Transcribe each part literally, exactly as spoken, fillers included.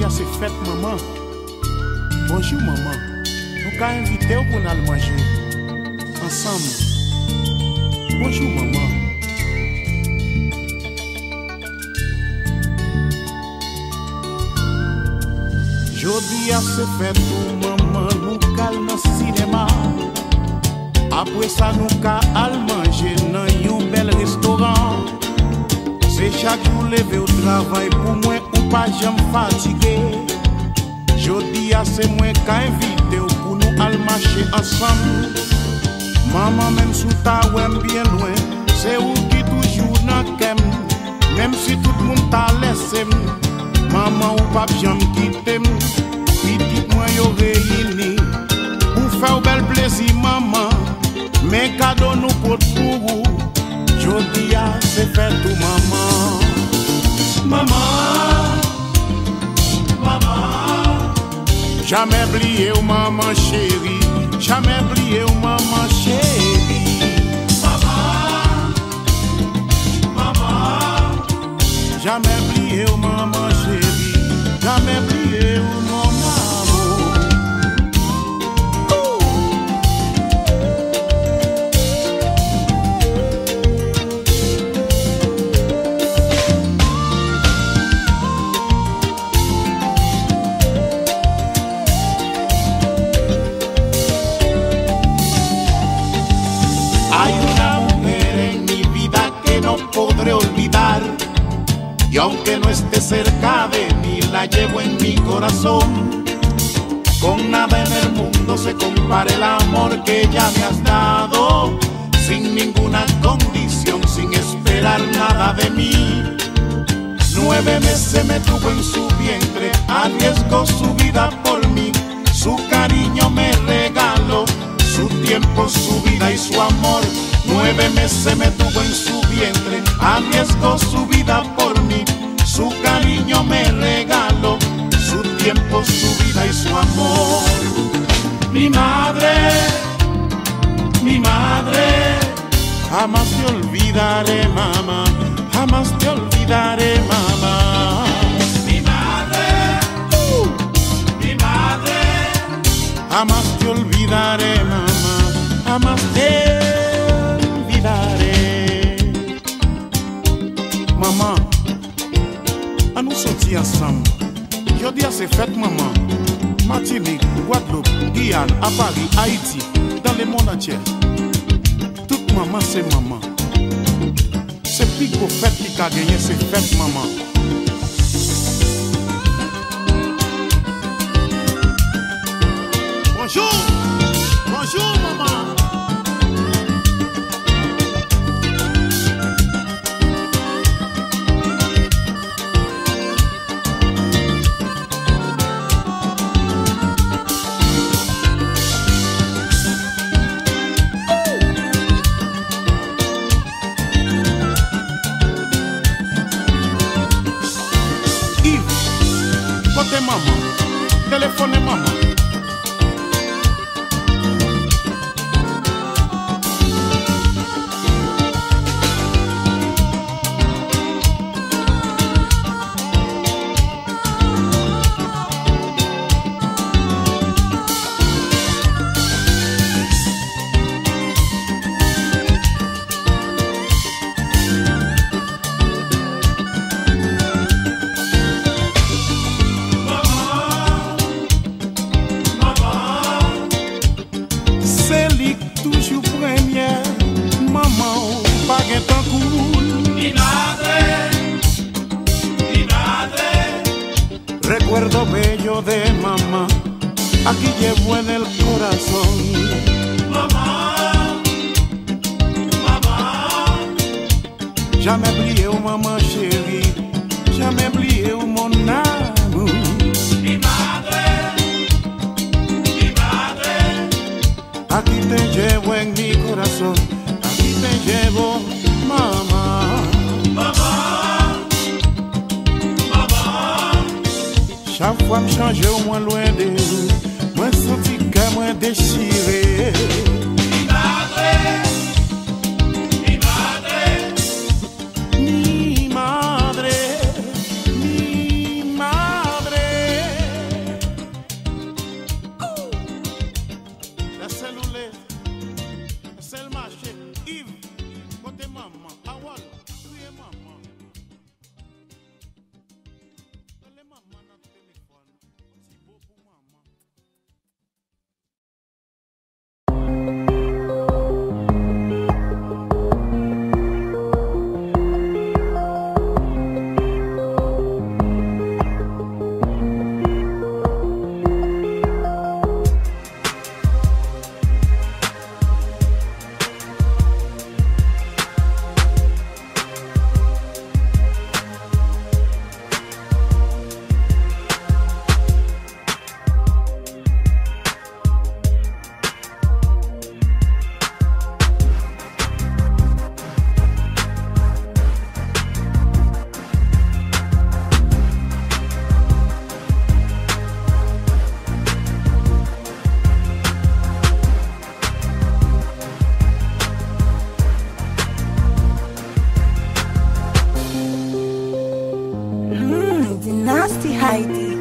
c'est fête maman. Bonjour maman. Nous avons invité pour nous manger ensemble. Bonjour maman. Jodi a c'est fête pour maman. Nous allons dans le cinéma. Après ça nous allons manger dans un bel restaurant. C'est chaque jour lever au travail pour moi ou pas jamais fatigué. Jodi a c'est moi qui invité pour nous aller marcher ensemble. Maman même sous ta ouem bien loin, c'est où qui toujours n'a qu'aime. Même si tout le monde t'a laissé, maman ou pas jamais quitter. Petit moi yo réuni pour faire bel plaisir maman. Mes cadeaux nous portent pour vous. Jodi a c'est fait tout maman. Maman, maman. Jamais oublié ou maman chérie. Jamais oublié ou maman chérie. Maman, maman. Jamais oublié ou maman chérie. Jamais oublié ou mon amour. Hay una mujer en mi vida que no podré olvidar, y aunque no esté cerca de mí, la llevo en mi corazón. Con nada en el mundo se compara el amor que ella me has dado, sin ninguna condición, sin esperar nada de mí. Nueve meses me tuvo en su vientre, arriesgó su vida por mí, su cariño me regaló, su tiempo, su vida y su amor. Nueve meses me tuvo en su vientre, arriesgó su vida por mí, su cariño me regaló, su tiempo, su vida y su amor. Mi madre, mi madre, jamás te olvidaré mamá, jamás te olvidaré mamá. Mi madre, uh, mi madre, jamás te olvidaré mamá, jamás te olvidaré. Maman, à nous sortir ensemble. Jodi a c'est fête maman. Martinique, Guadeloupe, Guyane, à Paris, Haïti, dans le monde entier. Toute maman c'est maman. C'est plus gros fête qui a gagné, c'est fête maman. Bonjour, bonjour maman. Yves, côté maman, téléphone maman. Toujours première, maman, pas qu'un temps cool. Mi madre, mi madre. Recuerdo bello de mamá, aquí llevo en el corazón. Mamá, mamá. Jamais oublié ou maman chérie, jamais oublié ou mon amour. Mi madre. Aquí te llevo en mi corazón, aquí te llevo, mamá. Mamá, mamá. Chaque fois me change au moins loin de vous, moi senti que moi déchiré. Mi madre, mi madre. Mi madre, mi madre. Dynasty Heidi.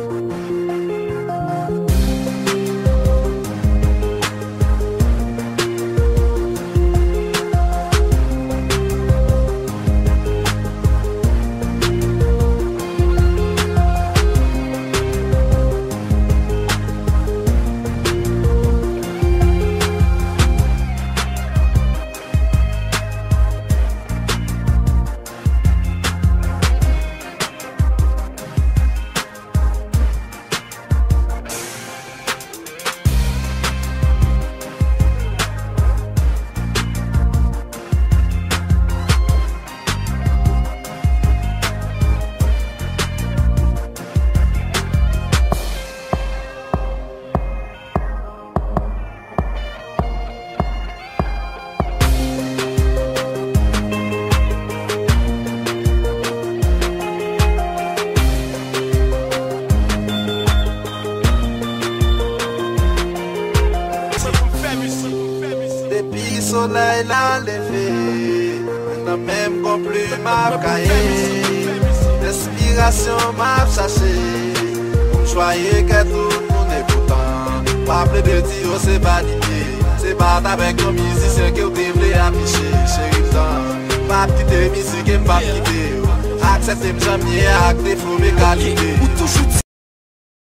Depuis soleil l'a levé, n'a même qu'on plus m'a caillé. L'inspiration m'a cherché, pour choyer que tout le monde est pourtant. Pas plus de dire c'est pas d'idée, c'est pas avec un musicien que vous devez afficher. Chérie, ma petite musique et ma petite. Acceptez-moi jamais, acte défaut mes qualités.